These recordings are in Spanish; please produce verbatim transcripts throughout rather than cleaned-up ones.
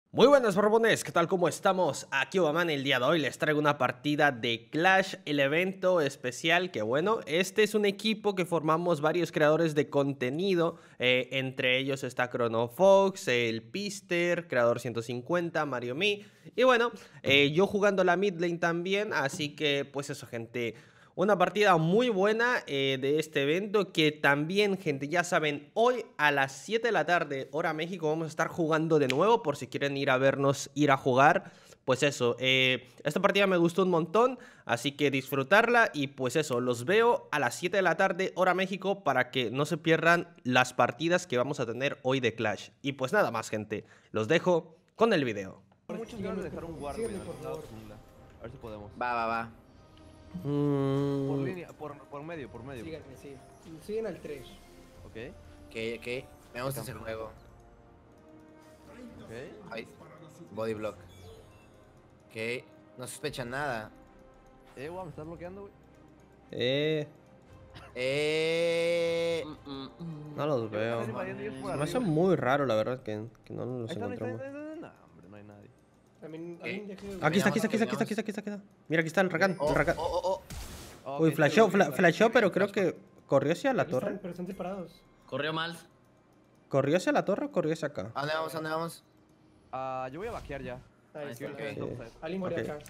Muy buenas borbones, ¿qué tal? ¿Cómo estamos? Aquí Obaman. El día de hoy les traigo una partida de Clash, el evento especial que bueno, este es un equipo que formamos varios creadores de contenido, eh, entre ellos está Chronofox, el Pister, Creador ciento cincuenta, Mario Me, y bueno, eh, yo jugando la mid lane también, así que pues eso gente... Una partida muy buena eh, de este evento que también, gente, ya saben, hoy a las siete de la tarde, hora México, vamos a estar jugando de nuevo por si quieren ir a vernos, ir a jugar. Pues eso, eh, esta partida me gustó un montón, así que disfrutarla y pues eso, los veo a las siete de la tarde, hora México, para que no se pierdan las partidas que vamos a tener hoy de Clash. Y pues nada más, gente, los dejo con el video. Muchos ganas de dejar un guard, güey, en el lado jungla. A ver si podemos. Va, va, va. Mm. Por línea, por, por medio, por medio. Síganme, sí. Siguen al tres. Ok, Ok, ok. Me gusta ese juego. ok. Ay, body block. Ok. No sospechan nada. Eh, guau, me estás bloqueando, güey. Eh, Eh. no los veo. Estás invadiendo ellos por Se me hace arriba. muy raro, la verdad, que, que no los Ahí están, ahí están, ahí encontramos. están, ahí están. No, hombre, no hay nadie. También, ¿Qué? también dejé- Aquí está, aquí está, aquí está, aquí Veamos, está, aquí está, aquí está, aquí está. Mira, aquí está el Rakan, Oh, el Rakan. oh, oh, oh. Ok, Uy, sí, flashó, sí, fla- sí. flashó, pero creo que corrió hacia la pero están- torre. Pero están separados. Corrió mal. ¿Corrió hacia la torre o corrió hacia acá? ¿A dónde vamos? ¿A dónde vamos? Ah, yo voy a vaquear ya. Ahí Ahí está. está. ahí. Ok. Alguien muere Ok. acá.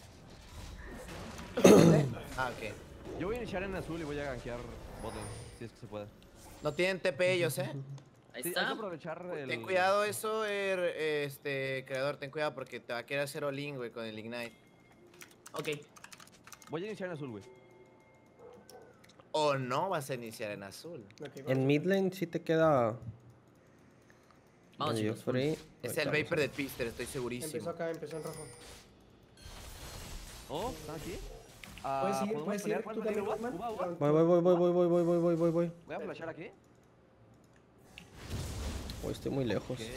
Ah, ok. Yo voy a iniciar en azul y voy a gankear botlane, si es que se puede. No tienen T P ellos, eh. Ahí Sí, hay está. que aprovechar el... Ten cuidado eso, er, este, creador. Ten cuidado porque te va a querer hacer all-in, güey, con el Ignite. Ok. Voy a iniciar en azul, güey. O no vas a iniciar en azul. Ok, vamos. En mid lane sí te queda Vamos, medio chicos. free. Es el Ahorita Viper del Pister, estoy segurísimo. Empezó acá, empezó en rojo. Oh, ¿están aquí? Ah, Puedes ir, ¿podemos puedes pelear? ir. ¿Puedes Tú pelear, también, Uba? Batman. Uba, Uba. Voy, voy, voy, voy, voy, voy, voy, voy, voy, voy, voy. Voy a flashar aquí. Uy, estoy muy lejos. Ok. Sí,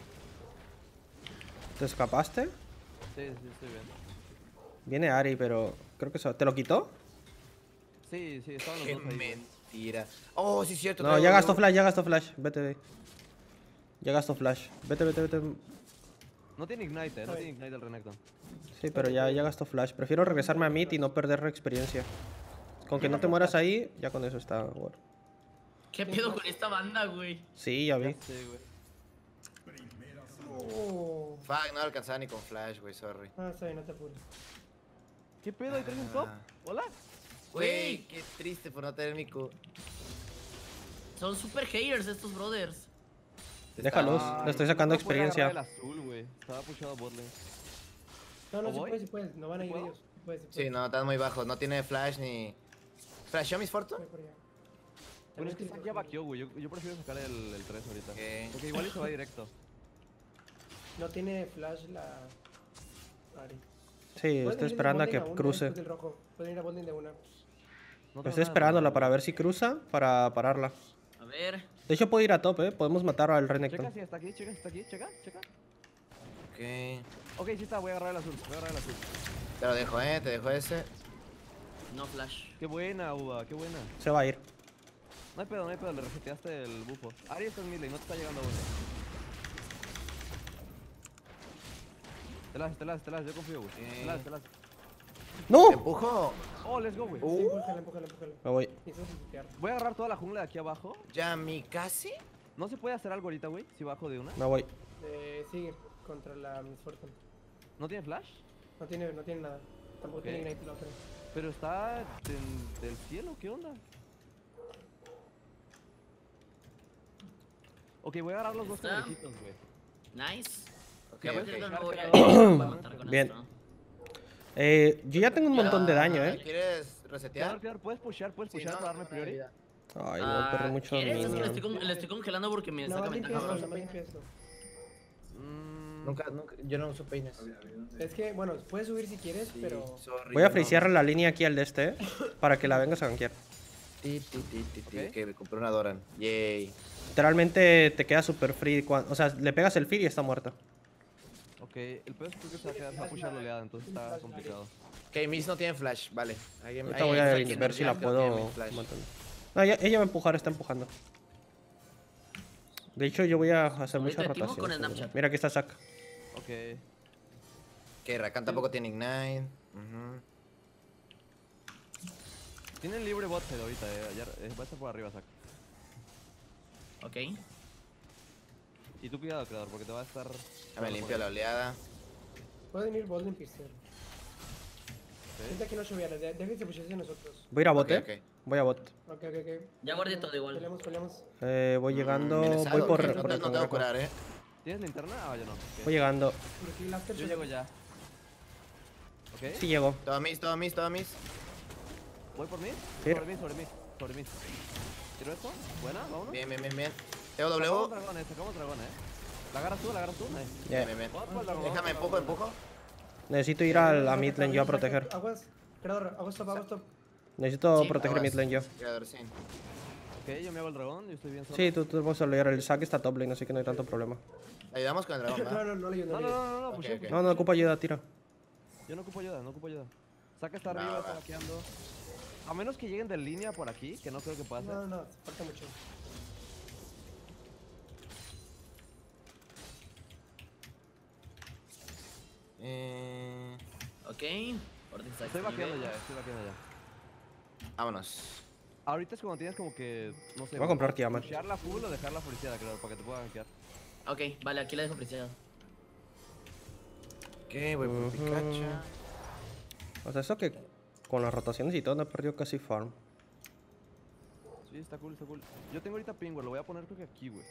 ¿Te escapaste? sí, estoy bien. Viene Ari, pero creo que se... ¿Te lo quitó? Sí, sí, estaban los Qué dos ahí. güey. mentira. Oh, sí, es cierto. No, traigo ya W. gastó flash, ya gastó flash. Vete, ve. Ya gastó flash. Vete, vete, vete. No tiene ignite, eh, no Ay. tiene ignite el Renekton. Sí, pero ya, ya gastó flash. Prefiero regresarme a mid y no perder experiencia. Con que no te mueras ahí, ya con eso está bueno. ¿Qué pedo con esta banda, güey? Sí, ya vi. Sí, güey. Oh. Fuck, no alcanzaba ni con flash, güey, sorry. Ah, está bien, no te apures. ¿Qué pedo? ¿Ahí traes un top? Ah. ¿Hola? Güey, qué triste por no tener mi Q. Son super haters estos brothers. Déjalos, Ay, le estoy sacando no puede experiencia. agarrar el azul, güey. Estaba pushado botlane. No, no, ¿O sí voy? puedes, sí puedes. No van a ir ¿Puedo? ellos. Sí puedes, sí Sí, puedes. no, están muy bajos. No tiene flash ni. ¿Flashó mis Fortune? Voy por allá. Pero es que sí, Zac sí, ya sí. vaqueó, güey. Yo, yo prefiero sacar el, el tres ahorita. Ok. Porque igual y se va directo. No tiene flash la. Ari. Sí, Pueden estoy ir esperando a de que botlane una, cruce. después del rojo. Pueden ir a botlane de una. No tengo Estoy nada, esperándola güey. para ver si cruza, para pararla. A ver. De hecho, puedo ir a top, eh. Podemos matar al Checa Renekton. si está aquí, checa si está aquí, checa, checa. Ok. Ok, sí está, voy a agarrar el azul, voy a agarrar el azul. Te lo dejo, eh, te dejo ese. No flash. Qué buena, Uva, qué buena. Se va a ir. No hay pedo, no hay pedo, le reseteaste el bufo. Ari está en mid lane, no te está llegando a uno. Te las, te las, te las, yo confío, güey. Te las, te las. ¡No! ¿Te empujo? Oh, let's go, güey. Sí, empújala, empújala, empújala. Me voy. Necesitas piquear. Voy a agarrar toda la jungla de aquí abajo. ¿Ya mi casi? ¿No se puede hacer algo ahorita, güey? Si bajo de una. Me voy. Eh, sigue contra la Miss Fortune. ¿No tiene flash? No tiene, no tiene nada. Tampoco Ok. tiene Ignite la otra. Pero está en- del cielo, ¿qué onda? Ok, voy a agarrar los dos Está. conejitos, güey. Nice. Ok, Ya, ok. pues, yo no voy a- voy a matar con Bien. esto. Eh, yo ya tengo un montón de daño, eh. ¿Quieres Claro, resetear? claro, puedes pushear, puedes Sí, pushear no, para darme no, priori. vida. Ay, no, Ah, perdí mucho ¿quieres? Es que le minion. estoy, con- le estoy congelando porque me No, saca limpia ventaja. esto, bro. no limpia esto. Mm, Nunca, nunca, yo no uso peines. Es que, bueno, puedes subir si quieres, Sí, pero. sorry, Voy a yo no- frisear la línea aquí al de este, eh. Para que la vengas a gankear. Ti, ti, ti, ti, ti, Ok. que me compré una Doran. Yay. Literalmente te queda super free. cuan- O sea, le pegas el fear y está muerta. ok, el peor es que creo que se va a quedar, se va a pushar la oleada, entonces está complicado. Ok, Miss no tiene flash, vale. Alguien- Ahorita ahí- voy a ahí- ver si la no puedo tiene flash. matar. No, ella, ella va a empujar, está empujando. De hecho, yo voy a hacer Ahorita mucha activo rotación. con Snapchat. Mira, aquí está Zac. Ok. Que Rakan tampoco tiene Ignite. Ujú. Tienen libre bot side ahorita, eh. Ya, eh, va a estar por arriba, Zac. Ok. Y tú cuidado, creador, porque te va a estar... Ya me limpio la oleada. Pueden ir Golden Pister. Ok. Sienta que no lloviera, de- déjense pusharse de nosotros. Voy a ir a bot, Ok, eh. ok. Voy a bot. Ok, ok, ok. Ya guardé todo igual. Peleamos, peleamos. Eh, voy llegando. Mm, ¿vienes Voy algo? por, Ok, por no, el te, no te voy a cangrejo. curar, eh. ¿Tienes linterna? Ah, yo no. Ok. Voy llegando. Por aquí, Last Yo llego ya. Ok. Sí llego. Todo mis, todo mis, todo mis. ¿Voy por mí? Sí. Sobre mí, sobre mí, sobre mí. ¿Tiro esto? Buena, vámonos. Bien, bien, bien, bien. Tengo Sacamos W. dragón, eh, sacamos dragón, eh. La agarras tú, la agarras tú, eh. Ya. Bien, bien, bien. Vamos por el dragón, Déjame, vamos empujo, por el dragón. empujo. Necesito ir al, a mid lane yo a proteger. Aguas, creador, aguas top, aguas top. Necesito Sí, proteger mid lane yo. Creador, sí. Ok, yo me hago el dragón, yo estoy bien solo. Sí, tú, tú vas a leer. El saque está top lane, así que no hay tanto problema. Ayudamos con el dragón, No, ¿va? no, no le ayudo, No, no no, le ayudo. no, no, no, Ok, pusheo, ok. pusheo. No, no ocupa ayuda, tira. Yo no ocupo ayuda, no ocupo ayuda. Saca está Va, arriba, va, está va. vaqueando. A menos que lleguen de línea por aquí, que no creo que pueda No, ser. no, no, falta mucho. Eh... Ok. Orden está Estoy vaqueando nivel. ya, estoy vaqueando ya. Vámonos. Ahorita es cuando tienes como que, no sé. Voy a comprar Tiamat. Pushearla full o dejarla friciada, creo, para que te pueda gankear. Ok, vale, aquí la dejo preciada. Ok, voy por Ujú. Pikachu. O sea, eso que con las rotaciones y todo no he perdido casi farm. Sí, está cool, está cool. Yo tengo ahorita ping, güey, lo voy a poner creo que aquí, güey.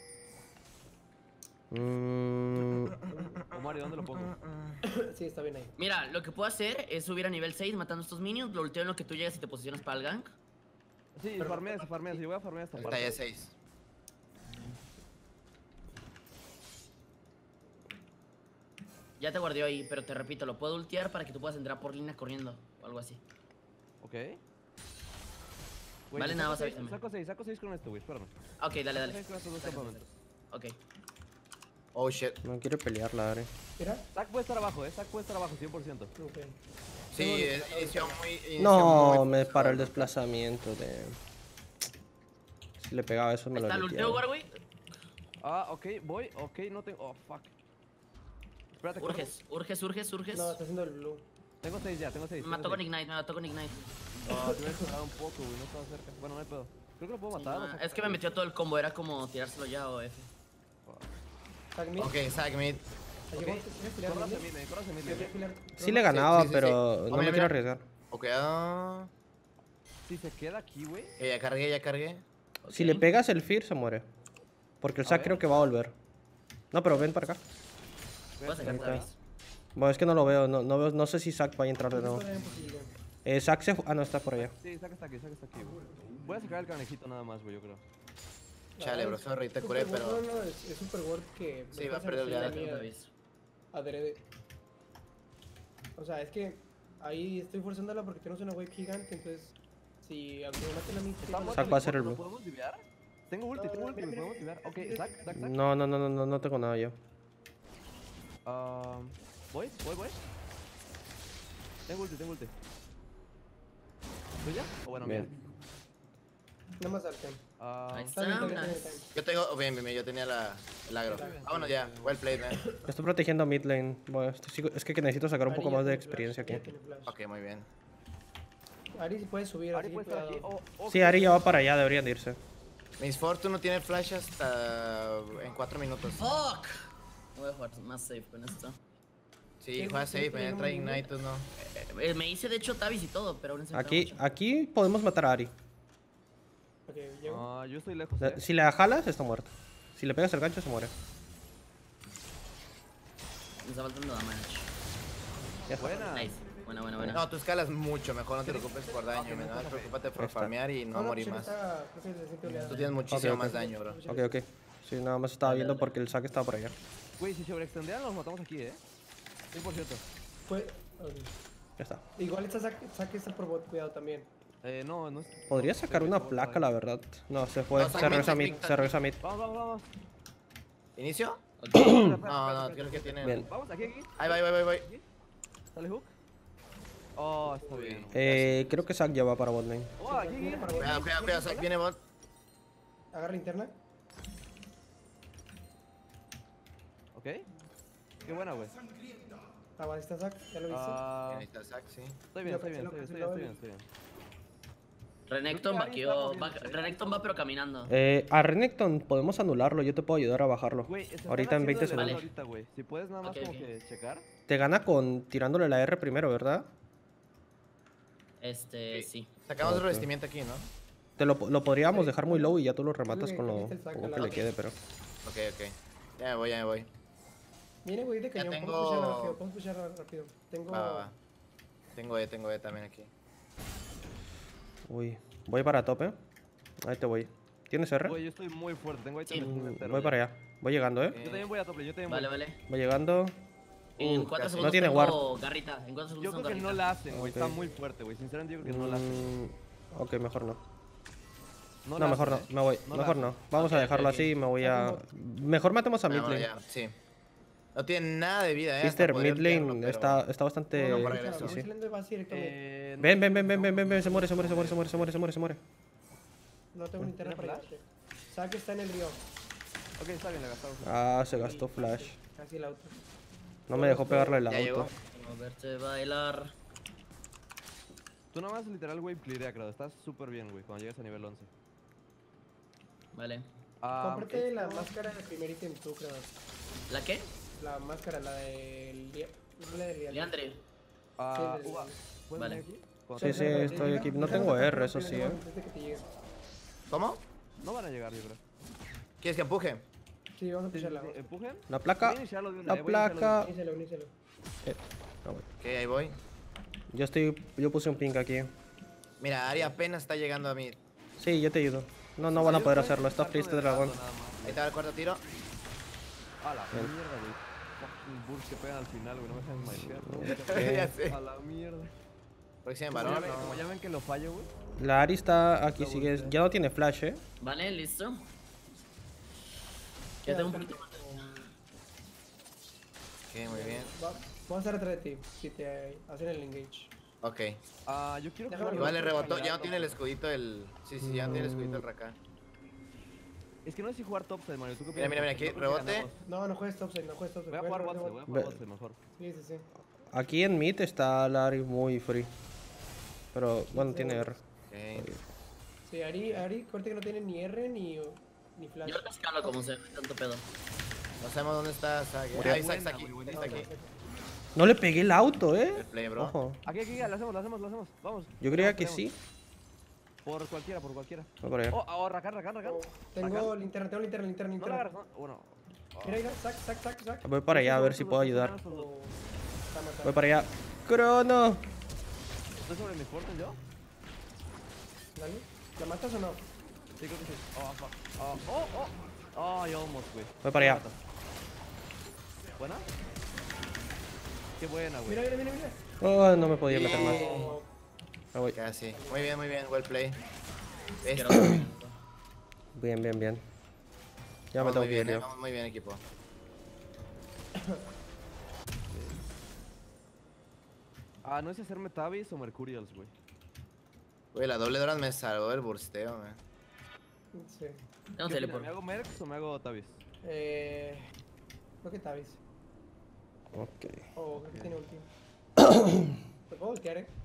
Mm, O Mario, ¿dónde lo pongo? Sí, está bien ahí. Mira, lo que puedo hacer es subir a nivel seis matando estos minions, lo ulteo en lo que tú llegas y te posicionas para el gank. Sí, farmeas, farmeas, yo voy a farmear esta Está parte. ya seis. Ya te guardió ahí, pero te repito, lo puedo ultear para que tú puedas entrar por línea corriendo o algo así. Ok. Vale, yo nada saco más seis, avísame. Saco seis, saco seis con esto, güey, espérame. Ok, dale, Saco dale. seis con estos dos campamentos. Ok. Oh shit. no quiere pelear la Are. Mira. Zack puede estar abajo, eh, Zack puede estar abajo, cien por ciento. Ok. Sí, es- inició muy. inició No, muy me forzado. para el desplazamiento de. Si le pegaba eso me lo ¿Está el ulteo, liteaba. Warway? Ah, ok, voy, ok, no tengo. Oh, fuck. Espérate, corro. Urges, urges, urges, urges. No, está haciendo el blue. Tengo seis ya, tengo seis. Me mató con Ignite, me mató con Ignite. Ah, te hubiera esperado un poco, güey, no estaba cerca. Bueno, no hay pedo. Creo que lo puedo matar. o Ah, sea, es que me metió todo el combo, era como tirárselo ya o F. Tag mid. Ok, Sack mid. Ahí llegó, ¿quieres tirar Corre hacia mid? mí, me corre hacia mí. Yo quiero me- filar- Sí le ganaba, sí, sí, pero sí. no Oh, me mira, quiero mira. arriesgar. O cuidado. Si se queda aquí, güey. Ok, ya cargué, ya cargué. Si Ok. le pegas el Fear, se muere. Porque el A Zack ver. creo que va a volver. No, pero ven para acá. Voy a sacar Ahorita. Travis. Bueno, es que no lo veo. No, no, veo, no sé si Zack va a entrar de nuevo. Todavía hay posibilidad. Eh, Zack se... fu- Ah, no, está por allá. Sí, Zack está aquí, Zack está aquí, güey. Voy a sacar el canejito nada más, güey, yo creo. Chale, bro, sorry, te Super curé, word, pero. No, no, es, es super word que. Sí, me va a pasa perder el la día. mía Travis. adrede. O sea, es que ahí estoy forzándola porque tenemos una wave gigante, entonces. Si aunque me maten a mí. Está muerto Zack va a hacer el ¿Lo blue. podemos diviar? Tengo ulti, No, tengo no, ulti, mira, ¿me mira, podemos diviar? Ok, mira, Zack, Zack, Zack. No, no, no, no, no, no tengo nada yo. Ah, voy, voy, voy. Tengo ulti, tengo ulti. ¿Tuya? O bueno, Bien. mía. Nada más Arcan. Ah, Ahí Está bien, está, está bien, nice. está bien. Yo tengo. oh, bien, bien, bien, yo tenía la. El agro. Vámonos ya. Well played, man. Estoy protegiendo mid lane. Bueno, estoy sigo- es que necesito sacar un poco Ari ya más de tiene flash, experiencia aquí. ya tiene flash. Ok, muy bien. Ari si puede subir Ari así, puede estar aquí. cuidado. Oh, ok. Sí, Ari ya va para allá, deberían de irse. Miss Fortune no tiene flash hasta. En cuatro minutos. Fuck. Voy a jugar más safe con esto. Sí, ¿Qué- juega qué safe, tiene me entra un nivel? Ignite, no. Eh, me hice de hecho Tavis y todo, pero aún así me pega Aquí, mucho. aquí podemos matar a Ari. Ok, llego. Ah, yo estoy lejos, Eh, eh. Si la jalas, está muerto. Si le pegas el gancho, se muere. Me está faltando damage. Ya está. Buena. Nice. Buena, buena, buena. No, tú escalas mucho mejor, no te preocupes por daño, Ok, man. no Nada más pasa preocúpate por Ahí está. farmear y no no, morir pues, más. está- creo que se siente oleada. Tú tienes muchísimo ok. más daño, bro. Ok, ok. Sí, nada más estaba viendo porque el saque estaba por allá. Güey, si sobreextendieran los matamos aquí, eh. cien por ciento. Fue- ok. Ya está. Igual esta saque, saque está por bot, cuidado también. Eh, no, no es... Podría sacar una placa, la verdad. No, se fue. No, Se saca regresa mid, mid, saca se regresa mid. Vamos, vamos, vamos. ¿Inicio? Ok. No, no, creo que tiene. Bien. Vamos, aquí, aquí. Ahí va, ahí va, ahí va. Sale hook. Oh, está bien. Eh, creo que Zack ya va para bot lane. Oh, aquí, aquí. Viene para bot. Cuidado, cuidado, cuidado, Zack viene bot. Ok. Agarra linterna. Qué buena, güey. Ah, va, está Zac, ¿ya lo viste? Ah, Ahí está el sac, sí. estoy bien, estoy bien, estoy bien, estoy bien, estoy bien, estoy bien. Renekton Creo que alguien está vaqueó. moviendo, Va, ¿eh? Renekton va pero caminando. Eh, a Renekton podemos anularlo, yo te puedo ayudar a bajarlo. Güey, se están Ahorita en haciendo veinte el level segundos. ahorita, güey. Si puedes nada más Ok, como ok. que checar. Te gana con tirándole la R primero, ¿verdad? Este, sí. Sacamos Ok. el revestimiento aquí, ¿no? Te lo, lo podríamos dejar muy low y ya tú lo rematas Sí, con lo aquí está el poco saco, que la- le quede, pero... Ok, ok. Ya me voy, ya me voy. Viene, güey, de cañón. tengo- Podemos pusharlo rápido, podemos pusharlo rápido. Tengo... Va, va, va. Tengo E, tengo E también aquí. Uy, voy para tope. Ahí te voy. ¿Tienes R? Güey, yo estoy muy fuerte. Tengo ahí Sí. también Mm, entero, voy ya. para allá. Voy llegando, ¿eh? Ok. Yo también voy a tope, yo también Vale, voy. vale. Voy llegando. En Uh, cuatro casi. segundos No tiene tengo ward. garrita. En cuatro segundos Yo tengo creo que no garrita. la hacen, güey. Ok. Está muy fuerte, güey. Sinceramente, yo creo que no la hacen. Mm, ok, mejor no. No, No, la mejor no. hacen, ¿eh? Me voy. No la Mejor hacen. no. Vamos a Ok, dejarlo ok. así y me voy a... Mejor matemos a mid Vámonos lane. ya, sí. No tiene nada de vida, eh. hasta Sister, podría mid lane ultearlo, pero- está, está bastante... No, no, Vamos para regreso. sí, sí. saliendo de base directamente. Eh, Ven, ven, ven, ven, ven, ven, ven, se muere, se muere, se muere, se muere, se muere, se muere, se muere, se muere. No tengo linterna ¿Tiene para flash? ayudarte. Zac está en el río. Ok, está bien, la gastamos. Ah, se gastó flash. Casi el auto. No me dejó pegarle el Ya auto. llegó. A verte bailar. Tú nada más literal, güey, clearea, creo. Estás súper bien, güey, cuando llegues a nivel once. Vale. Ah, Cómprate la esto- máscara del primer ítem tú, creo. ¿La qué? La máscara, la del... lia- La del Liandre. Leandre. Ah, Sí, Uva, ¿puedes Vale. venir aquí? Cuando Sí, te- sí, estoy aquí. No tengo R, eso sí, eh. Desde que te llegue. ¿Cómo? No van a llegar, yo creo. ¿Quieres que empuje? Sí, vamos a Sí, sí, pusharla. sí, ¿empujen? La placa. Voy a iniciarlo de una, La eh, voy a iniciarlo de una. placa. Uníselo, uníselo. Eh, no, voy. Ok, ahí voy. Yo estoy... Yo puse un ping aquí. Mira, Ari apenas está llegando a mí. Sí, yo te ayudo. No, no van a poder hacerlo. Está free este dragón. Nada más. Ahí te va el cuarto tiro. A la Bien. mierda, güey. Fucking burst que pegan al final, güey. No me dejan marcar. Ya sé. A la mierda. Próxima Como ya, varón. ven, no. como ya ven que lo fallo, güey. La Ari está aquí, sigue. Ya no tiene flash, eh. Vale, listo. Ya tengo un poquito más. Ok, muy bien. Va- Vamos a estar detrás de ti, si te hacen el engage. Ok. Ah, yo quiero que. Déjame Igual le Pero rebotó. Ya no caminando, tiene el pues. escudito el. Sí, sí, ya no tiene el escudito el Rakan. Es que no sé si jugar topside, Mario. ¿Tú qué Mira, opinas? mira, mira, aquí, Yo creo que rebote. ganamos. No, no juegues topside, no juegues topside. Voy a jugar juegues boxe, voy a rebote. jugar Ve- boxe mejor. Sí, sí, sí. Aquí en mid está la Ari muy free. Pero bueno, tiene R. Ok. Sí, Ari, Ari, corte que no tiene ni R ni, ni flash. Yo ahorita escalo como se tanto pedo. No sabemos dónde está Zack. Buena, Ahí Zack está aquí. buena, Está aquí. No le pegué el auto, eh. El play, bro. Ojo. Aquí, aquí, lo hacemos, lo hacemos, lo hacemos. Vamos. Yo creía Tenemos, que tenemos. sí. Por cualquiera, por cualquiera. Voy por allá. Oh, oh, Rakan, Rakan, Rakan. Oh, tengo linterna, tengo linterna, linterna, No la linterna. agarras, no. Bueno. Mira, mira, sac, sac, sac, sac. Voy para allá a ver si puedo ayudar. Oh, está matado. Voy para allá. ¡Crono! ¿Estoy sobre mi fortune yo? Dale. ¿La matas o no? Sí, creo que sí. Oh, fuck. Oh, oh, oh. Oh, yo almost, güey. Voy para allá. Me matas. ¿Buena? Qué buena, güey. Mira, mira, mira, mira. Oh, no me podía meter más. Oh, Me voy. Casi. Muy bien, muy bien. Well play. Quiero Este. ver. Bien, bien, bien. Ya me Vamos tengo muy que ir bien, eh, yo. vamos muy bien, equipo. Ah, no es hacerme Tabis o Mercurials, güey. Güey, la doble Doran me salvó el bursteo, man. sí. Tengo ¿Qué opinas? teleport. ¿Me hago Mercs o me hago Tabis? Eh. Creo que Tavis. Ok. Oh, creo que tiene ulti. Te puedo voltear, eh.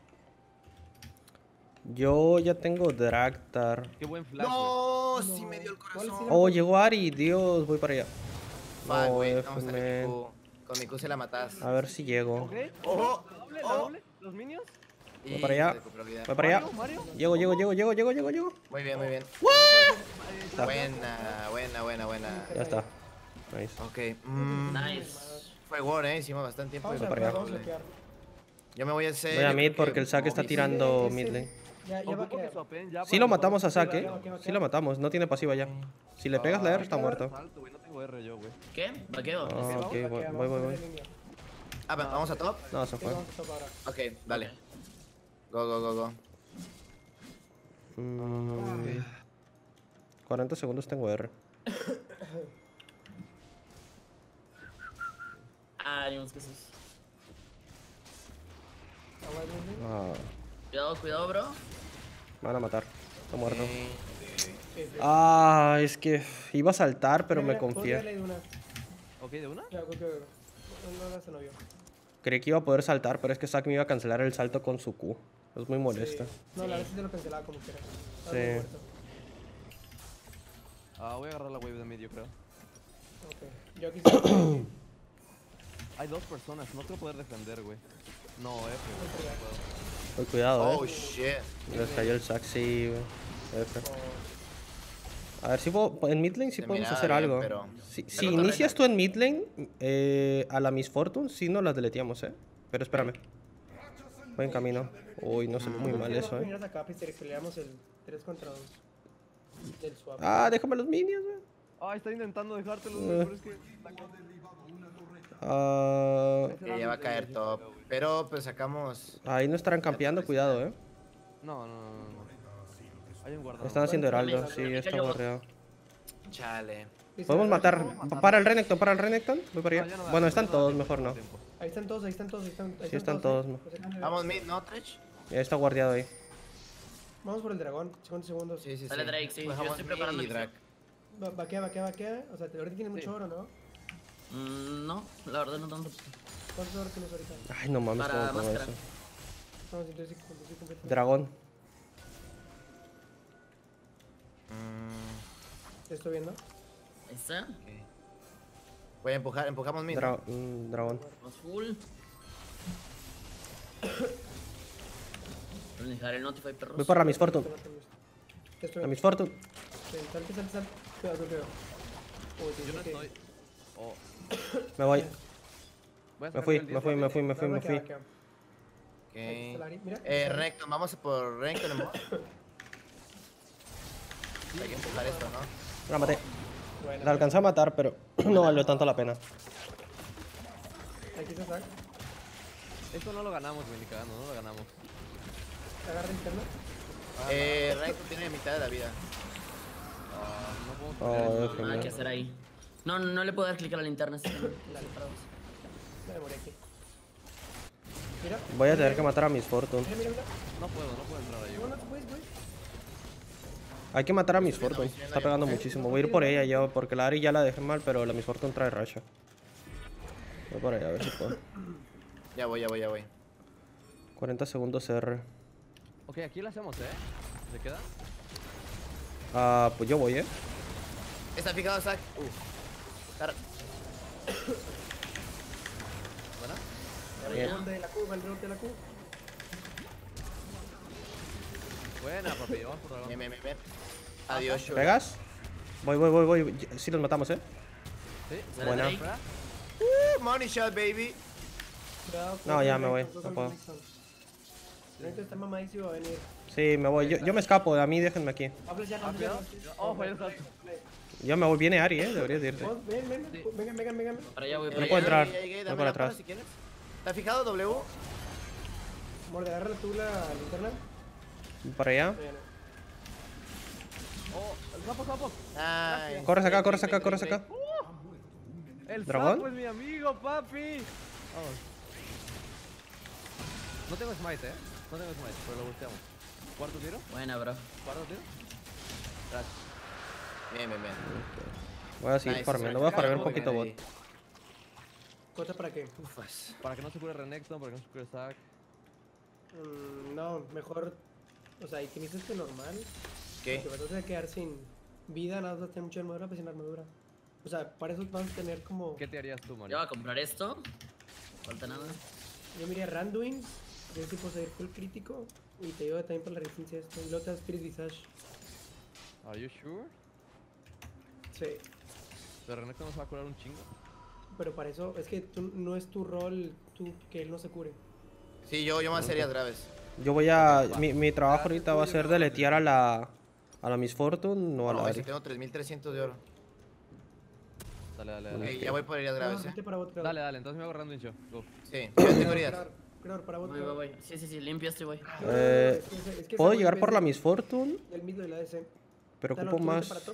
Yo ya tengo Draktar. Qué buen flash, güey. No, No. sí me dio el ¿Cuál corazón. es Oh, llegó Ari. Dios, voy para allá. Fuck, No, güey, F, estamos en man. el Q. Con mi Q se la matas. A ver si llego. ¿Ok? Ojo, ¿La doble? ¿La ojo. doble? ¿Los minions? Y Voy para allá. se recuperó vida. Voy para allá. ¿Mario? ¿Mario? Llego, llego, llego, llego, llego, llego, llego. Muy bien, muy bien. Está. Buena, buena, buena, buena. Ya está. Nice. Ok. mm, Nice. Fue war, eh. Hicimos bastante tiempo. Vamos de a para ver, allá. vamos a bloquear. Yo me voy a hacer. Voy a yo mid creo que porque el Zack está Movis. tirando Ese- mid ese- lane. Ya, ya va a Ocupo que quedar. swapen ya Sí para lo cuando- matamos a Zack, va, eh. va, va, va. Sí lo matamos, no tiene pasiva ya. Si le pegas la R está muerto. Salto, güey, no tengo R yo, güey. ¿Qué? ¿Vaqueo? Ah, vamos ok, a voy, Queda, voy, vamos a voy. hacer línea. Ah, va- vamos a top. No, se Sí, fue. vamos a stop ahora. Ok, dale. Go, go, go, go. Mm, cuarenta segundos tengo R. Ah, digamos que eso es. Agua de línea. Ah, Cuidado, cuidado, bro. me van a matar. Está muerto. Ok. Sí, sí. Ah, es que iba a saltar, pero Mira, me mira, confié. puedo darle de una. ¿Ok, de una? Ya, creo que- no la se no vio. Creí que iba a poder saltar, pero es que Zack me iba a cancelar el salto con su Q. Es muy molesta. Sí. No, la verdad sí te lo cancelaba como quiera. Estaba Sí. muy muerto. Ah, voy a agarrar la wave de mid, yo creo. Ok. Yo aquí estoy. Hay dos personas, no creo poder defender, güey. No, F, güey. no puedo. Muy cuidado, Oh eh. shit. Les cayó el Zack, sí, güey. F. A ver, si puedo, en mid lane sí Se podemos miraba hacer bien, algo. pero- Si, si Pero inicias torreta. tú en mid lane, eh, a la Miss Fortune sí nos las deleteamos, eh. Pero espérame. Voy en camino. Uy, no se ve muy mal eso, eh. Miras acá, Peter, que le damos el tres contra dos. Del swap. Ah, déjame los minions, güey. Ah, está intentando dejártelo, Eh. güey, pero es que... Ah, Que ya va a caer top. Pero pues sacamos. ahí no estarán campeando, cuidado, eh. No, no, no, no, no. Hay un guardado. Están haciendo Bueno, heraldo, me- sí, me está cayó. guarreado. Chale. Podemos matar. Para el Renekton, para el Renekton. Voy para No, allá. ya no da- Bueno, ya están no da todos, tiempo, mejor no no. da tiempo. Ahí están todos, ahí están todos, ahí están, ahí Sí, están están todos, eh. ¿no? Pues acá, Vamos mid, ¿no, Trech? Ya está guardiado ahí. Vamos por el dragón, segundos, segundos. Sí, sí, sí. Dale, Drake, sí, yo Bajamos estoy mid preparando y el Drake. Va- Vaquea, vaquea, vaquea. O sea, te- ahorita tiene mucho Sí. oro, ¿no? Mm, no, la verdad no tanto. ¿Cuántos oro tienes ahorita? Ay, no mames, Para cómo pongo máscara. eso. Vamos, entonces sí, sí, completo. Dragón. Mm, Te estoy viendo. Ahí está. ok. Voy a empujar, empujamos mid. Dra- mm, dragón. Más full. Voy a dejar el Notify, perros. Voy para la Miss Fortune. Te estoy La viendo. Miss Fortune. Sí, salte, salte, salte. Cuidado, cuidado. Uy, te Yo no dije que- estoy... Oh, Me voy. voy a Me sacar fui, el me diez, fui, me güey. fui, me fui, me Vaquea, fui. vaquea. Ok. Ahí está Lari, mira. Eh, Renekton, vamos por Renekton en bot. Hay que empujar esto, ¿no? La maté. Bueno, La alcancé a matar, pero no valió tanto la pena. aquí está Zack. Esto no lo ganamos, güey, ni cagando, no lo ganamos. Agarra interno. Eh, Renekton tiene mitad de la vida. Ah, no Oh, podemos F, No, nada mira. que hacer ahí. No, no, no le puedo dar clic a la linterna. Está separados. Me morí aquí. Mira. Voy a tener que matar a Miss Fortune. Mira, mira, mira. No puedo, no puedo entrar ahí, No, güey. no, puedes, güey. Hay que matar a Miss Estoy viendo, Fortune. estoy viendo Está yo. pegando muchísimo. Voy a ir por ella yo, porque la Ari ya la dejé mal, pero la Miss Fortune trae racha. Voy por allá, a ver si puedo. Ya voy, ya voy, ya voy. cuarenta segundos R. Ok, aquí lo hacemos, ¿eh? ¿Se queda? Ah, pues yo voy, eh. Está fijado, Zack. Uh. Tar- ¿Buena? El rebote de la Q, va el rebote de la Q. Buena, papi, vamos por dragón. Ven, ven, ven, ven. Adiós, Shura. ¿Pegas? Voy, voy, voy, voy. Sí los matamos, eh. ¿Sí? Sale Buena. Drake. ¿Fuera? Uh, money shot, baby. Cuidado, No, cuidado ya con me voy, Renekton, no con puedo. Renekton. Renekton está mamadísimo, va a venir. Sí, me voy. Yo, yo me escapo, a mí déjenme aquí. Va a flashear, va Ah, a cuidado. flashear. Oh, falló el salto. Yo me voy. Viene Ari, eh. Deberías de irte. Vamos, ven, ven, vengan, vengan, vengan. Para allá voy, Ya para puedo allá. entrar. llegué, ya llegué, Voy dame para la pala atrás. si quieres. ¿Está fijado W? Morde, agarra tú la linterna. Para allá. Bien. Oh, el sapo, sapo. Ay. Corres acá, corres acá, corres acá. El ¿Dragón? sapo es mi amigo, papi. Vamos. No tengo smite, eh. No tengo smite, pero lo volteamos. ¿Cuarto tiro? Buena, bro. ¿Cuarto tiro? Gracias. Bien, bien, bien. Voy a seguir Nice, farmeando. Zack. Voy a farmear un Muy poquito bien bot. ahí. ¿Cosa para qué? Ufas. Para que no se cure Renekton, para que no se cure Zack. Mm, no, mejor. O sea, intimista este normal. ¿Qué? Porque vas a quedar sin vida, nada más vas a tener mucha armadura, pues sin armadura. O sea, para eso vamos a tener como. ¿Qué te harías tú, Yo Mario? voy a comprar esto. Falta nada. Yo miraría Randuin, que es tipo seguir full crítico. Y te ayuda también por la resistencia de esto. Y luego te das Spirit Visage. ¿Are you sure? Sí. Pero Renekton nos va a curar un chingo. Pero para eso, es que tú, no es tu rol tú, que él no se cure. Sí, yo, yo más sería Graves. Yo voy a. Mi, mi trabajo ahorita va a ser deletear a la. A la Miss Fortune o a la No, si Ari. tengo tres mil trescientos de oro. Dale, dale, Ok, dale. ya voy por ir a No, Graves, eh. vete para bot, creo. Dale, dale, entonces me hago random show. Go. Sí, yo tengo heridas. Creo, creo, para bot. Voy, voy, voy. Sí, sí, sí, limpio estoy, voy. No, no, no, Eh, es que- es que Puedo ese llegar golpe por es la de- Miss Fortune, del mid de la A D C. pero Talon, ocupo ¿tú vete más. para top?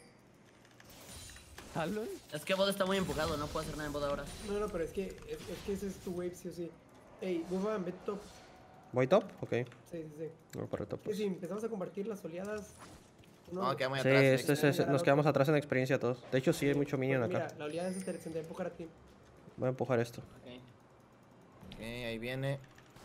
¿Talon? Es que bot está muy empujado, no puedo hacer nada en bot ahora. No, no, pero es que, es, es que ese es tu wave, sí o sí. Ey, Buffa, vete top. ¿Voy top? Ok. Sí, sí, sí. Voy para top. Que pues. si empezamos a compartir las oleadas. No, No, queda muy Sí, atrás. este, es- es- nos quedamos atrás en experiencia todos. De hecho, sí, hay mucho minion porque acá. Mira, la oleada se te, se te va a empujar a ti. Voy a empujar esto. Ok. Ok, ahí viene.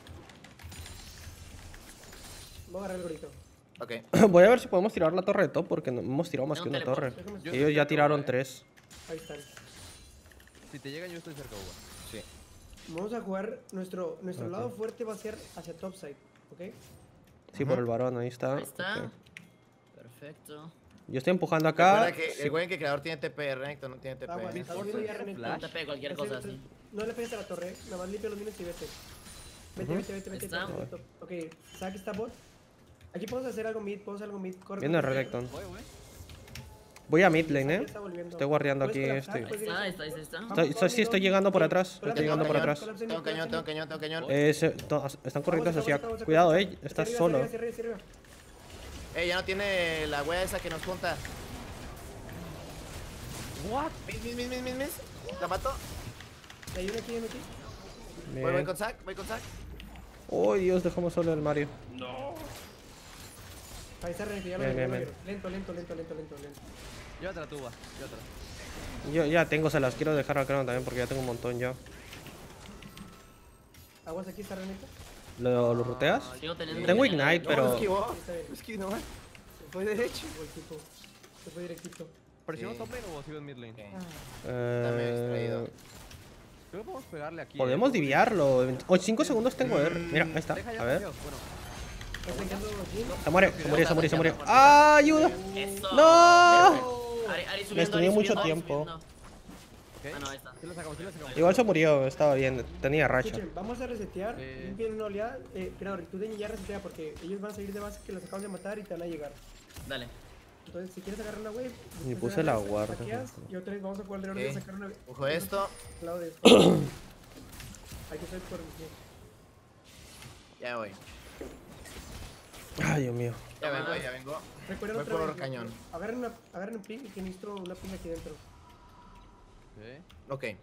Voy a agarrar el gorito. Ok. Voy a ver si podemos tirar la torre de top porque no hemos tirado más Tengo que una teleport. torre. Déjame- Yo Ellos estoy ya cerca, tiraron Uva, eh. tres. Ahí están. Si te llegan, yo estoy cerca, Uva. Sí. Vamos a jugar. Nuestro, nuestro Ok. lado fuerte va a ser hacia topside, ¿ok? Sí, por el varón, ahí está. Ahí está. Ok. Perfecto. Yo estoy empujando acá. Recuerda que el güey en que creador tiene T P, Renekton no tiene T P. Agua, Mis está volviendo ya Renekton. flash. No te pegue cualquier Ese- cosa ese- así. No le pegues a la torre, nada más limpia los mines y vete. Vete, Ujú. vete, vete, vete. Está. vete, vete. Ok, Zack está bot. Aquí podemos hacer algo mid, podemos hacer algo mid. Corre. Viene corre, Renekton. Voy, güey. Voy a mid lane, Zack eh. está volviendo. Estoy guardeando Puedes aquí colapsar, este. puedes Ahí ir está, a- ahí está, ahí está. Vamos, Estoy, vamos, estoy- sí, estoy vamos. llegando por atrás. Colapsa, Estoy llegando por colapsa, atrás. colapsa, Tengo un colapsa, cañón, tengo un cañón, tengo un cañón. Eh, se- to- están corriendo Vamos, hacia. vamos, vamos, Cuidado, vamos. eh. Hacia Estás arriba, solo. hacia arriba, hacia arriba, hacia arriba. Eh, ya no tiene la wea esa que nos junta. What? Mis, mis, mis, mis, mis, mis. La mato. Y hay uno aquí, uno aquí. Voy, voy Bien. con Zack, voy con Zack. Oh, Dios, dejamos solo el Mario. Ahí está Renekton, ya lo Bien, vieron, ya bien, lo vieron. Lento, lento, lento, lento, lento, lento. Llévatela tú, Uva. Llévatela. Yo ya tengo, se las quiero dejar al cráneo también porque ya tengo un montón ya. Aguas aquí está Renekton. ¿Lo, lo ruteas? Sigo teniendo. Tengo que- Ignite, No, pero. me esquivó. Sí, está bien. Me esquivó, no. Se fue derecho. Fue el tipo. Se fue directito. ¿Presiono Sí. top lane o sigo en mid lane? Ok. Eh, distraído. Creo que podemos pegarle aquí. podemos eh. diviarlo. O cinco segundos tengo R. Mira, ahí está. Deja ya A ver. bloqueos, Bueno, Está sacando Jhin. Se muere, se murió, se murió, se murió. ¡Ah, ayuda! Eso. ¡No! Ari, Ari subiendo, Me estudié Ari mucho subiendo, Ari tiempo. subiendo. ok. Ah, no, ahí está. Sí lo sacamos, sí lo sacamos. Igual se murió, estaba bien, tenía racha. Escuchen, vamos a resetear. Eh. Limpien una oleada. Eh, creador, tú de ya resetea porque ellos van a salir de base que los acabas de matar y te van a llegar. Dale. Entonces, si quieres agarrar una wave, Ni después puse la agarras, guarda. saqueas, Y otra vez vamos a jugar alrededor de Ok. sacar una. Ojo esto. Al lado de esto. Hay que ser por el. Ya voy. Ay, Dios mío. Ya vengo, ya vengo. Recuerden Voy otra por vez. cañón. Agarren, una, agarren un ping y que necesito una ping aquí dentro. Ok. Ok.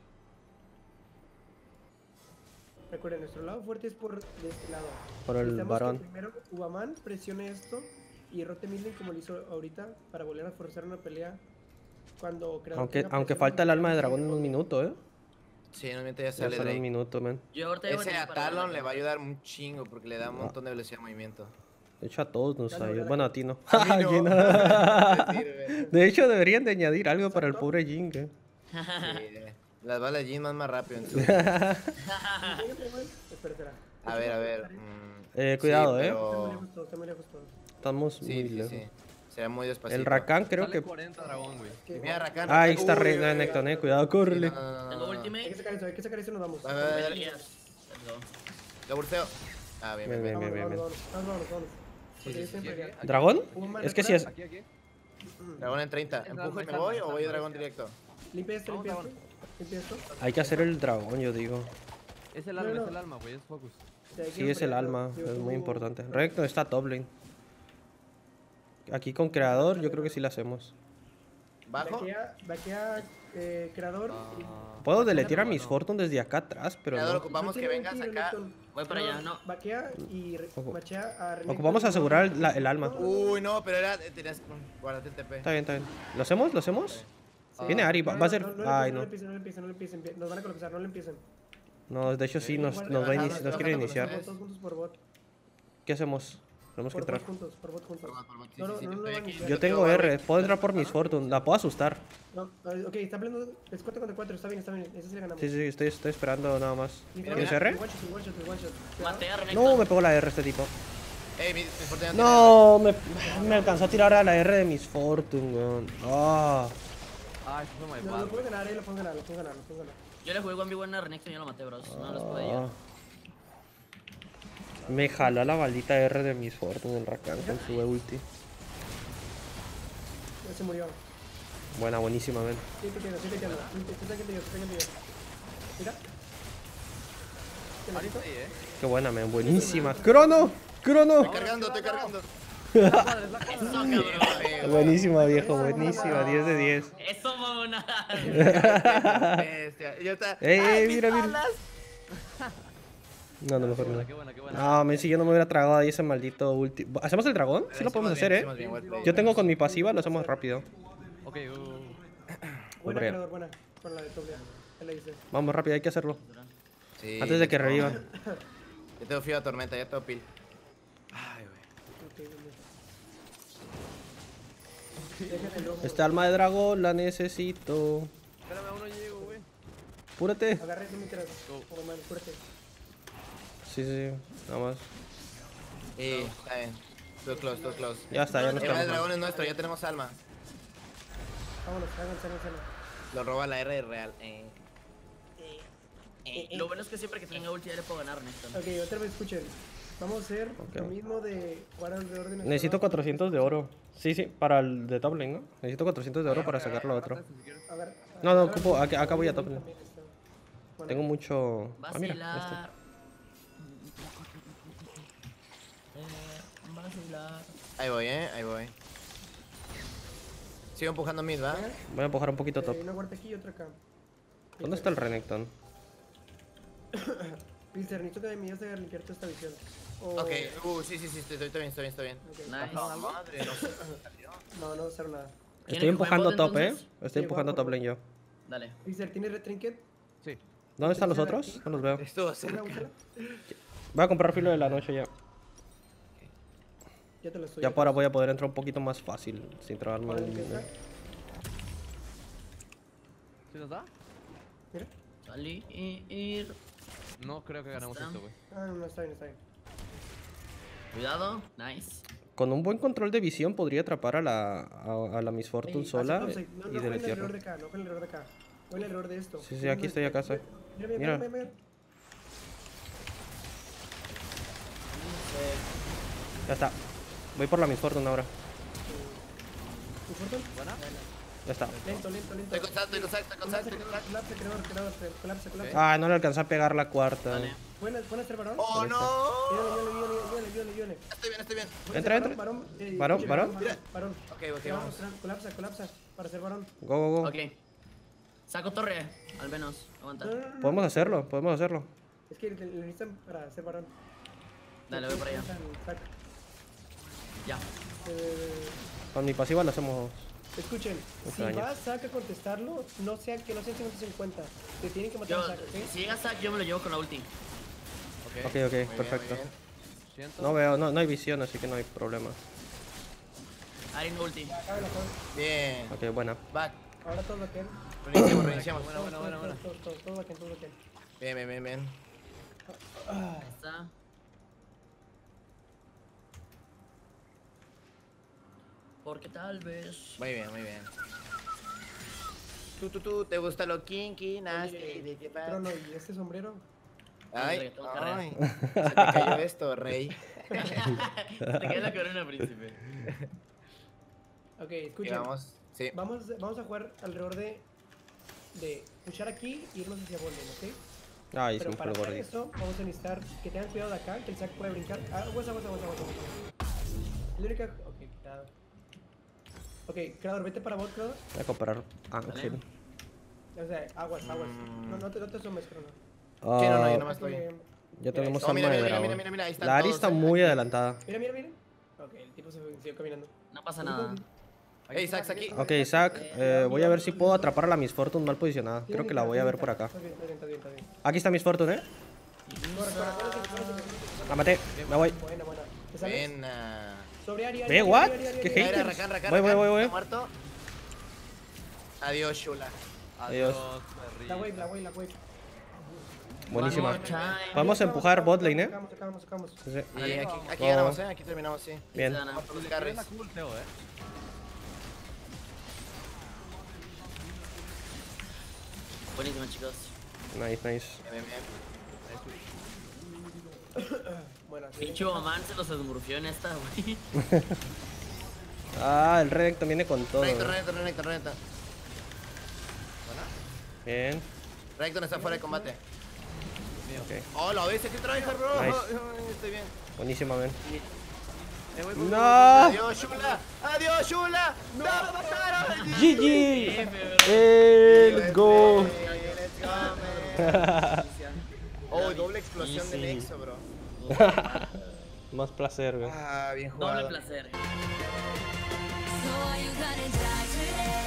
Recuerden, nuestro lado fuerte es por de este lado. Por el Necesitamos varón. que primero Ubaman presione esto y rote midlane como lo hizo ahorita para volver a forzar una pelea cuando creador Aunque, tenga aunque presión, falta el alma de nosotros dragón en un tenemos minuto, eh. Sí, normalmente ya Ya sale solo un Drake. minuto, man. Yo ahorita llevo Ese aquí a para Talon ver. le va a ayudar un chingo porque le da un montón de velocidad de movimiento. De hecho, a todos nos Ya no, ayuda. ya Bueno, la- a ti no. A mí no. Jin. Me sirve. De hecho, deberían de añadir algo para el pobre Jin, eh. Sí, eh. Las balas de Jin van más rápido. en su- Espera, espera. A ver, a ver. mm, Eh, cuidado, sí, eh. Está muy pero- lejos todo, está muy lejos todo. Estamos Sí, muy sí, lejos. sí. Será muy despacito. El Rakan creo Sale que. cuarenta dragón, güey. Que- Mira, Rakan. Ah, ahí Rakan. está Uy, Re- uy, uy, uy. Renekton, eh. Cuidado, Sí, córrele. no, no, no, no, Tengo no. Hay ultimate. que sacar eso, hay que sacar eso y nos vamos. A ver, a ver, a ver. Yes. Let's go. Lo burseo. Ah, bien, bien, Bien, bien. bien, Vámonos, bien, vámonos, vámonos, vámonos, vámonos. Sí, Porque sí, yo sí, siempre sí, ya- sí. ¿Dragón? Ubaman, Es que si recuerda- es. Aquí, aquí. Dragón en treinta. Entra, ¿Empujo y me entra, voy entra, o voy entra. dragón directo? Limpia esto, limpia Vamos, esto. Limpia esto. Hay que hacer el dragón, yo digo. Es el No, alma, no. es el alma, güey. Es focus. O sea, hay que Sí, es el enfriarlo. alma, Digo, es tú- muy importante. Renekton está top lane. Aquí con creador, yo creo que sí la hacemos. ¿Bajo? Vaquea, vaquea, eh, creador. y- Ah, Puedo deletear a no, Miss no. Fortune desde acá atrás, pero Creador, no. ocupamos Tú que tienes vengas ulti, acá. Renekton. Voy para allá, no. Vaquea y re- Ojo. machea a Renekton. Ocupamos asegurar el, la- el alma. Uy, no, pero era. Tenías. Guárdate el T P. Está bien, está bien. ¿Lo hacemos? ¿Lo hacemos? Ah. Viene Ari, va, No, va a no, ser. no, no le Ay, empiecen, no. le empiecen, no le empiecen, no le empiecen. Nos van a colapsar, no le empiecen. No, de hecho sí, nos, Igual, nos, va a bajando, inici- nos bajando quiere con iniciar. ustedes. Todos juntos por bot. ¿Qué hacemos? Tenemos que Por entrar. bot juntos, por bot juntos. Por bot, por bot, sí, No, sí, no, sí, no, no estoy van a aquí. iniciar. Yo tengo R, puedo entrar por Miss Fortune, la puedo asustar. No, no, ok, está hablando. Es cuatro contra cuatro, está bien, está bien. Ese sí le ganamos. Sí, sí, estoy, estoy esperando nada más. Listo, ¿Tienes ya, R? One shot, one shot, one shot. Maté a No, Renekton. me pegó la R este tipo. Ey, mi, mi fortuna No, me, me alcanzó a tirar a la R de Miss Fortune, weón. Ah. Ah, eso fue my No, bad. lo puedes ganar, eh, lo puedes ganar, lo puedes ganar, lo puedes ganar. Yo le jugué one v one a Renekton y ya lo maté, bros. No los pude Ah. llegar. Me jaló a la maldita R de Miss Fortune el Rakan con su ulti. Ya se murió. Buena, buenísima, men. Sigue piteando, sigue piteando. Estoy sacando yo, estoy sacando yo. Mira. ¿Te la Ari quito? está ahí, eh. Qué buena, men. Buenísima. ¡Crono! ¡Crono! Estoy cargando, estoy cargando. Eso, cabrón. Buenísima, viejo. Buenísima. diez de diez. Eso, mamona. Bestia. Ya está. ¡Ey, ¡Ay, ey! mis Mira, mira. balas! No, no, mejor Qué buena, no. qué buena, qué buena. Ah, men, si yo no me hubiera tragado ahí ese maldito ulti. ¿Hacemos el dragón? Sí lo podemos Hicimos hacer, bien, eh. hicimos bien, well played. Yo tengo con mi pasiva, lo hacemos rápido. Ok, uh, uh, uh. Buena, Hombre. creador, buena. Con la de doble A. ¿Qué le dices? Vamos, rápido, hay que hacerlo. Sí, Antes de que let's go. revivan. Yo tengo frío a tormenta, ya tengo pil. Ay, güey. Ok, bien. Dejen el ojo. Esta alma de dragón la necesito. Espérame, aún no llego, güey. Apúrate. Agarre tú mientras. Go. Oh, man, cúrate. Sí, sí, sí. Nada más. Sí, está bien. Too close, too close. Ya está, ya nos El quedamos. dragón es nuestro, ya tenemos alma. Vámonos, háganse, háganse. Lo roba la R real. Eh. Lo bueno es que siempre que tenga ulti ya le puedo ganar, Néstor. Ok, otra vez escuchen. Vamos a hacer Ok. lo mismo de jugar alrededor de nuestro Necesito mapa. cuatrocientos de oro. Sí, sí, para el de top lane, ¿no? Necesito cuatrocientos de oro para sacar lo otro. Agar- No, no, agarra- ocupo- acá- acá voy a top lane. también está. Bueno, Tengo mucho... Ah, mira, este. Vacilar. Eh, vacilar. Ahí voy, eh, ahí voy. Sigo empujando mid, ¿va? venga, Voy a empujar un poquito top. eh, una guarda aquí y otra acá. ¿Dónde está el Renekton? Pilser, necesito que me ayudes a limpiar toda esta visión. O- Ok, uh, sí, sí, sí, estoy, estoy bien, estoy bien, estoy bien. ok. Nice. Madre, no sé. No, no va a hacer nada. ¿Quieren Estoy que empujando juegue bot, top, ¿eh? entonces? Estoy Sí, empujando voy a top por lane yo. Dale. Pilser, ¿tienes red trinket? Sí. ¿Dónde están los Pilser, otros? aquí. No los veo. Estuvo Una, cerca. úsala. Voy a comprar filo de la noche ya. Ya te lo estoy. Ya para ahora voy a poder entrar un poquito más fácil, sin trabarme Ahora el... empieza. ¿Sí nos da? Mira. Salí y ir. No creo que ganemos Está. esto, güey. Ah, no, está bien, está bien. Cuidado. Nice. Con un buen control de visión podría atrapar a la, a, a la Miss Fortune Ey, sola hace- no, y no, no de fue el error tierra. de acá, no fue el error de acá. Fue el error de esto. Sí, sí, aquí estoy a casa. Mira, mira, Mira. mira, mira. mira. Ya está. Voy por la Miss Fortune ahora. ¿Tu Fortune? ¿Buena? Ya está. Lento, lento, lento. Estoy con salto, estoy con salto, estoy con salto, estoy con salto. Colapse, creador, creador, colapse, colapse. Ah, no le alcanzé a pegar la cuarta. Dale. ¿Pueden pueden hacer varón? ¡Oh, no! Viole, viole, viole, viole, viole. Estoy bien, estoy bien. ¿Pueden Entra, hacer entra. Varón, eh, Varón, escuchen, varón. varón, varón. Ok, ok, Creador, vamos. creador, Colapsa, colapsa. Para ser varón. Go, go, go. Ok. Saco torre, al menos. Aguanta. No, no, no, no. Podemos hacerlo, podemos hacerlo. Es que le le necesitan para ser varón. Dale, voy para allá. Sac. Ya. Eh, Con mi pasiva lo hacemos. Escuchen, Mucho si daño. va Zack a contestarlo, no sea que no sean cincuenta cincuenta. Te tienen que matar Yo, a Zack, ¿ok? si llega Zack, yo me lo llevo con la ulti. Ok. Ok, ok, Muy bien, perfecto. muy bien. Siento. No veo, no, no hay visión, así que no hay problema. Ari no ulti. Acabe la cosa. Bien. Ok, buena. Back. Ahora todos backend. Reiniciamos, reiniciamos. Buena, buena, buena, buena. Todos, todos, todos backend, todos backend. Bien, bien, bien, bien. Ahí está. Porque tal vez. Muy bien, muy bien. Tú, tú, tú, ¿te gusta lo kinky, nasty? Oye, de qué Pero pa- no, ¿y este sombrero? Ay, Ay, reggaetón carrera. ay. Se te cayó esto, rey. Te queda la corona, príncipe. Ok, Y escuchen. vamos. Sí. Vamos, vamos a jugar alrededor de... De pushar aquí y irnos hacia Golden, ¿ok? Ay, se Pero me fue para el hacer gordito. eso, vamos a necesitar que tengan cuidado de acá, que el Zack puede brincar. Ah, aguas, aguas, aguas, aguas, aguas. Es la única... Ok, cuidado. Ok, creador, vete para bot, creador. Voy a comprar Ángel. O sea, aguas, aguas. No, no te, no te asomes, crono. Sí, no, no, yo Ah, no me estoy. Eh, ya tenemos Oh, alma mira, de mira, mira, dragón. mira, mira, mira, ahí están La Ari todos, está eh. muy adelantada. Mira, mira, mira. Ok, el tipo se siguió caminando. No pasa nada. Ey, Sax aquí. Ok, Zack, eh, voy a ver si puedo atrapar a la Miss Fortune mal posicionada. Creo que la voy a ver por acá. Está bien, está bien, está bien, está bien. Aquí está Miss Fortune, ¿eh? Corre, corre, corre, corre, corre, corre. La maté, me voy. Buena, buena. ¿Te sales? Buena. Sobre Ari, Ari, Ve, Ari, what? Ari, Ari, ¿Qué Ari, Ari. haters? Mira, Rakan, Rakan, Voy, voy, Rakan. voy, voy. ¿Está muerto? Adiós, Shula. Adiós. La wave, la wave, la wave. Buenísima. One more time. Podemos empujar bot lane, ¿eh? Acabamos, acabamos, acabamos. Sí, sí. Y aquí, aquí No. ganamos, ¿eh? Aquí terminamos, sí. Bien. Gana. Los carries. Buena cool, Teo, eh. Buenísimo, chicos. Nice, nice. Bien, bien, bien. Bueno, sí. Pinche man se los esmurfió en esta, güey. Ah, el Renekton viene con todo. Renekton, ¿eh? Renekton, Renekton, Renekton. Bien. Renekton está fuera de combate. Ok. Oh, lo ves, aquí tryhard, bro. Nice. Estoy bien. Buenísima, man. Eh, voy, voy, voy, No. voy. Adiós, Shula. Adiós, Shula. No, lo mataron. G G. Eh, let's go. Let's go, man. Oh, doble explosión de Easy. Nexo, bro. Más placer, güey. Ah, bien jugado. Doble placer. So are you gonna die today?